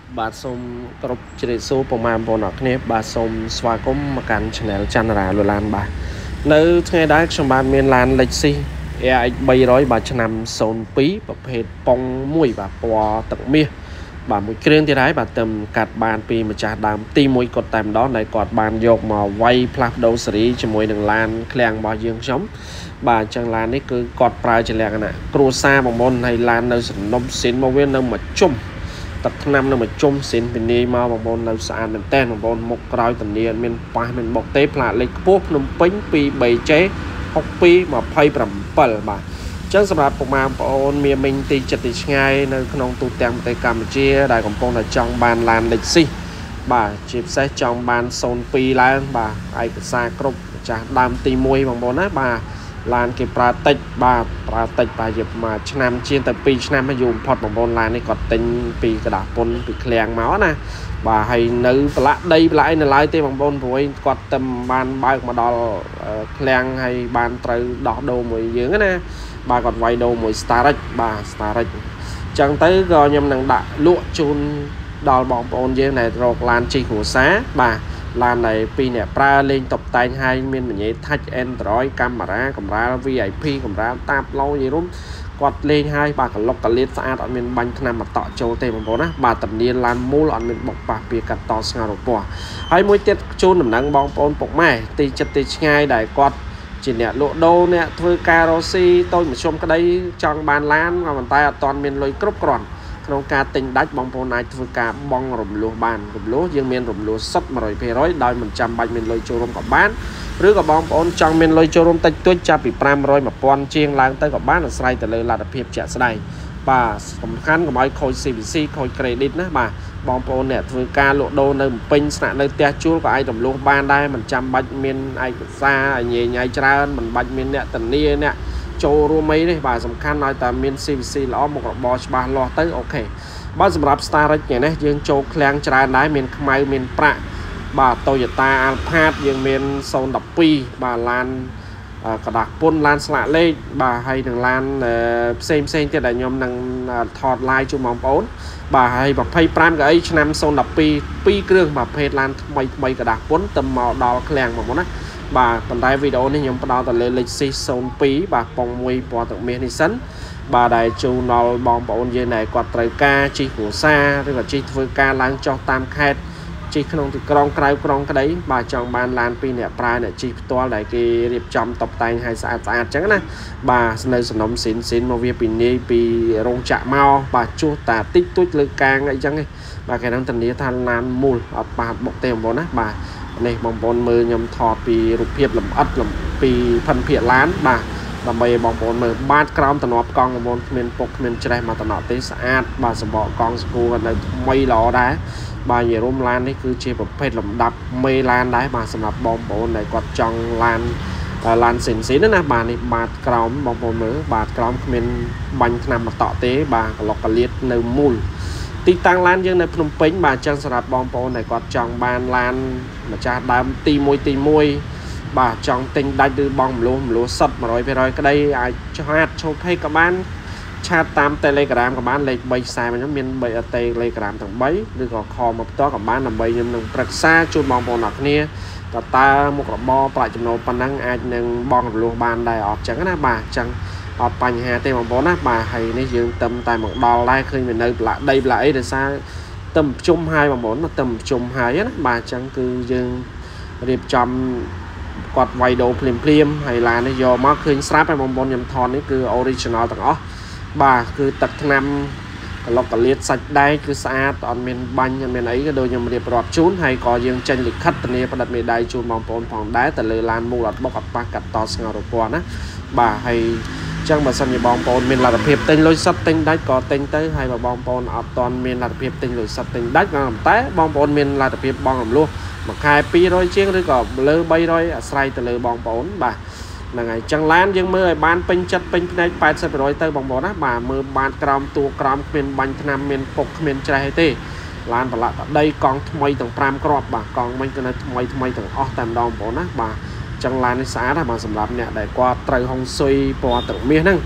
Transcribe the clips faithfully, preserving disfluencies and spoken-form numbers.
បាទសូមគោរពជ្រាបសួរពុកម៉ែបងប្អូនអរគ្នាបាទសូមស្វាគមន៍មកកាន់ Channel ច័ន្ទរាលូឡានបាទនៅថ្ងៃដែរខ្ញុំបាទមានឡាន Lexus អេ អិច បីរយ បាទឆ្នាំศูนย์ពីរប្រភេទប៉ុងមួយបាទពណ៌ទឹកមាសបាទមួយគ្រឿងទៀតហើយបាទទៅកាត់បានពីម្ចាស់ដើមទីមួយគាត់តែម្ដងដែលគាត់បានយកមកវាយផ្លាស់ប្ដូរស៊េរីជាមួយនឹងឡានឃ្លាំងរបស់យើងខ្ញុំបាទអញ្ចឹងឡាននេះគឺគាត់ប្រើជាលក្ខណៈគ្រួសារបងប្អូនហើយឡាននៅសំណុំស៊ីនមកវានៅមួយជុំទឹកថ្នាំនៅមួយជុំស៊ីនពីនេះមកបងប្អូននៅស្អាតមែនតើបងប្អូនមុខក្រោយធានាអត់មានប៉ះមានបុកទេផ្លាកលេខខ្ពស់ភ្នំពេញ ពី បី ជេ ហុកពីរ ยี่สิบเจ็ด បាទអញ្ចឹងសម្រាប់ពុកម៉ែបងប្អូនមានមិញទីចិត្តទីឆ្ងាយនៅក្នុងទូទាំងប្រទេសកម្ពុជាដែលកំពុងតែចង់បានឡាន Lexus បាទជាពិសេសចង់បានศูนย์ពីរឡើងបាទឯកសារគ្រប់ម្ចាស់ដើមទីមួយបងប្អូនណាបាទឡានគេប្រើតិចបាទប្រើតិចបាទជាប្រហែលឆ្នាំជាងទៅពីរឆ្នាំមកយូរបំផុតបងប្អូនឡាននេះគាត់ទិញពីกระดาษពុនពីឃ្លាំងមកណាបាទហើយនៅប្រឡាក់ដីប្រឡាក់អីនៅឡើយទេបងប្អូនព្រោះគាត់តែបានបើកមកដល់ឃ្លាំងហើយបានត្រូវដោះដូរមួយយើងណាបាទគាត់វាយដូរមួយ Starix បាទ Starix អញ្ចឹងទៅក៏ខ្ញុំនឹងដាក់លក់ជូនដល់បងប្អូនយើងដែលរកឡានជិះគ្រួសារបាទឡានដែលពីរអ្នកប្រើលេងតុបតែងហើយមានមញ៉េ Touch Android កាមេរ៉ាកម្រាល វី I พี កម្រាលតាបឡូយរុំគាត់លេងហើយបាទកលុកកលៀតស្អាតអត់មានបាញ់ថ្នាំមកតក់ចូលទេបងប្អូនណាបាទតំនានឡានមូលអត់មានបុកប៉ះពីកាត់តស្ងរពណ៌ហើយមួយទៀតជូនដំណឹងបងប្អូនពុកម៉ែទីចិត្តទីឆ្ងាយដែលគាត់ជាអ្នកលក់ដូរអ្នកធ្វើការរ៉ូស៊ីតូចមធ្យមក្តីចង់បានឡានក៏ប៉ុន្តែអត់ទាន់មានលុយគ្រប់គ្រាន់ក្នុងការទិញដាច់បងប្អូនអាចធ្វើការបង់រំលោះបានរំលោះយើងមានរំលោះសុទ្ធ một trăm phần trăm ដោយមិនចាំបាច់មានលុយចូលរួមក៏បានឬក៏បងប្អូនចង់មានលុយចូលរួមតិចតួចចាប់ពីfive hundred one thousandជាងឡើងទៅក៏បានអាស្រ័យទៅលើលទ្ធភាពជាក់ស្ដែងបាទសំខាន់កុំឲ្យខូច ซี វី ซี ខូច credit ណាបាទបងប្អូនអ្នកធ្វើការលក់ដូរនៅពេញស្នាក់នៅផ្ទះជួលក៏អាចរំលោះបានដែរមិនចាំបាច់មានឯកសារញ៉េញ៉ៃច្រើនមិនបាច់មានអ្នកធានាអ្នកចូលរួមអីទេបាទសំខាន់ឲ្យតែមាន ซี វី ซี ល្អមុខរបរច្បាស់លាស់ទៅអូខេបាទសម្រាប់ Starix នេះយើងចូលឃ្លាំងច្រើនដែរមានខ្មៅមានប្រាក់បាទ Toyota Alphard យើងមានศูนย์หนึ่งสองបាទឡានកระดาษពុនឡានស្លាកលេខបាទហើយនឹងឡានផ្សេងផ្សេងទៀតដែលខ្ញុំនឹងថត live ជូនបងប្អូនបាទហើយtwenty-fiveកៅអីឆ្នាំศูนย์หนึ่งสองពីរគ្រឿងប្រភេទឡានថ្មីថ្មីกระดาษពុនទៅមកដល់ឃ្លាំងបងប្អូនណាបាទប៉ុន្តែវីដេអូនេះខ្ញុំផ្ដោតទៅលើ Lexus ศูนย์twoបាទប៉ុងមួយពណ៌ទឹកមាសនេះសិនបាទដែលជូនដល់បងប្អូនយើងដែលគាត់ត្រូវការជិះគ្រួសារឬក៏ជិះធ្វើការឡើងចុះតាមខេត្តជិះក្នុងទីក្រុងក្រៅក្រុងក្តីបាទចង់បានឡានពីរអ្នកប្រើអ្នកជិះផ្ទាល់ដែលគេរៀបចំតុបតែងឲ្យស្អាតស្អាតអញ្ចឹងណាបាទនៅសំណុំស៊ីនស៊ីនមកវាពីនាយពីរោងចក្រមកបាទជួសតាតិចតួចលើកាងអីចឹងឯងបាទគេនឹងធានាថាឡានមូលអត់ប៉ះបុកទេបងប្អូនណាបាទនេះបងប្អូនមើលខ្ញុំថតពីរូបភាពលម្អិតពីផិនភាគឡានបាទដើម្បីបងប្អូនមើលបាតក្រោមតំណប់កង់បងប្អូនគ្មានពុកគ្មានច្រេះមកតំណប់ទេស្អាតបាទសម្បកកង់ស្គូក៏នៅថ្មីល្អដែរបាទនិយាយរួមឡាននេះគឺជាប្រភេទលំដាប់មេឡានដែរបាទសម្រាប់បងប្អូនដែលគាត់ចង់ឡានឡានស៊ីនស៊ីនណាបាទនេះបាតក្រោមបងប្អូនមើលបាតក្រោមគ្មានបាញ់ថ្នាំមកតក់ទេបាទកលុកកលៀតនៅមូលទីតាំងឡានយើងនៅភ្នំពេញបាទអញ្ចឹងសម្រាប់បងប្អូនដែលគាត់ចង់បានឡានម្ចាស់ដើមទីមួយទីមួយបាទចង់ទិញដាច់ឬបងមលោះមលោះសុទ្ធ one hundred percent ក្តីអាចឆាតចូល page ក៏បានឆាតតាម Telegram ក៏បានលេខthree fortyខ្ញុំមានTelegram ទាំង3ឬក៏ call មកផ្ទាល់ក៏បានដើម្បីខ្ញុំនឹងប្រឹក្សាជូនបងប្អូនអរគ្នាតើតើមុខរបរប្រាក់ចំណូលប៉ុណ្ណឹងអាចនឹងបងរលួសបានដែរអត់ចឹងណាបាទអញ្ចឹងអត់បញ្ហាទេបងប្អូនណាបាទហើយនេះយើងទៅតែមកដល់ដែរឃើញវានៅផ្លាកដីផ្លាកអីដោយសារទៅប្រជុំហើយបងប្អូនទៅប្រជុំហើយណាបាទអញ្ចឹងគឺយើងរៀបចំគាត់វាយដូរភ្លាមភ្លាមហើយឡាននេះយកមកឃើញស្រាប់ហើយបងប្អូនខ្ញុំថតនេះគឺ original ទាំងអស់បាទគឺទឹកថ្នាំកលុកកលៀតសាច់ដែកគឺស្អាតអត់មានបាញ់អត់មានអីក៏ដូចខ្ញុំរៀបរាប់ជូនហើយក៏យើងចេញលិខិតធានាផ្តិតមេដៃជូនបងប្អូនផងដែរទៅលើឡានមូលអត់បុកអត់ប៉ះកាត់តស្ងរពណ៌ណាបាទហើយអញ្ចឹងបើសិនជាបងប្អូនមានលទ្ធភាពទិញលុយសុទ្ធទិញដាច់ក៏ទិញទៅហើយបើបងប្អូនអត់ទាន់មានលទ្ធភាពទិញលុយសុទ្ធទិញដាច់ក៏តែបងប្អូនមានលទ្ធភាពបងរំលោះមួយខែtwo hundredជាងឬក៏លើthree hundredអាស្រ័យទៅលើបងប្អូនបាទហ្នឹងហើយចឹងឡានយើងមើលឲ្យបានពេញចិត្តពេញភ្នែកeighty percentទៅបងប្អូនណាបាទមើលបានក្រោមតួក្រោមគ្មានបាញ់ថ្នាំមានពុកគ្មានច្រេះទេឡានប្រឡាក់ដីកង់ថ្មីទាំងfiveគ្រាប់បាទកង់មិញគឺនៅថ្មីថ្មីទាំងអស់តែម្ដងបងប្អូនណាបាទចឹងឡាននេះស្អាតណាស់បាទសម្រាប់អ្នកដែលគាត់ត្រូវហុងស៊ុយពណ៌ទឹកមាសហ្នឹង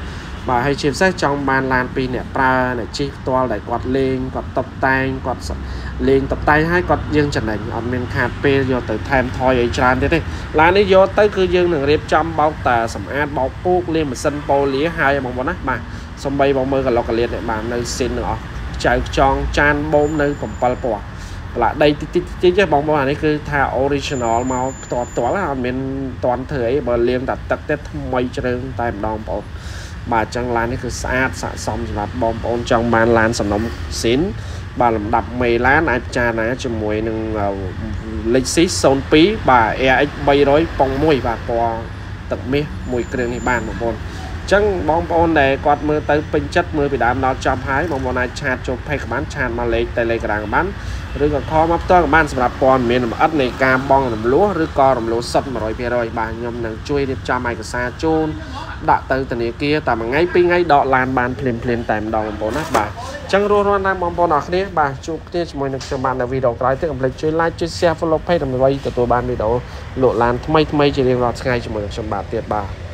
bà hay chia sẻ trong ban lan pin nè pra này chi to để quạt lên quạt tập tay quạt lên tập tay hai quạt dương trần này ở bên cà phê do từ tham thôi ấy tràn thế này là nó do tới cứ dương đừng riêng trăm bao tà sầm an bao cuốc lên mà sân po lía hai bằng bọn á mà xong bay bằng mơ cả lọc cả liệt để bàn nơi xin nữa chạy tròn chan bom nơi cầm pal bỏ là đây tí chứ bóng bóng này cứ tha original màu toàn toàn là mình toàn thời bờ liềm đặt tật tết mây trên tay đòn bộ bà chẳng lan cứ sát xạ xong là bom ôn trong ban lan sầm nóng xín bà làm đập mì lá nãy cha nãy cho mùi nâng lịch sĩ son pí bà e bay đối bông mùi và bò tận mi mùi kêu này bàn một môn chẳng bom ôn này quạt mưa tới pin chất mưa bị đám nó trong hái bom ôn này chặt cho phải bán chàn mà lấy tay lấy cái đàng bán rồi còn kho mắp to bán sập đạp bòn miền mà ớt này cam bong làm lúa rồi co làm lúa sập mà rồi về rồi bà nhom nâng chui đi cho mày cái xa chôn đã từ từ này kia tạm ngay pin ngay đọ lan bàn phèn phèn tạm đòn bom nát bà chẳng rồi rồi đang bom bom nọ kia bà chụp kia cho mình cho bạn là video cái tiếp tục chơi like chơi share follow page làm vậy từ tôi ban video lộ lan thay thay chỉ riêng lọt ngay cho mình cho bà tiệt bà